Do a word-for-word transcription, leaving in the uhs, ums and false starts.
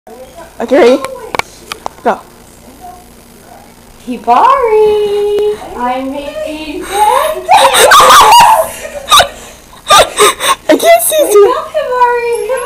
Okay, ready? Go. Hibari, I'm making pancakes. I can't see Wake you. up, Hibari.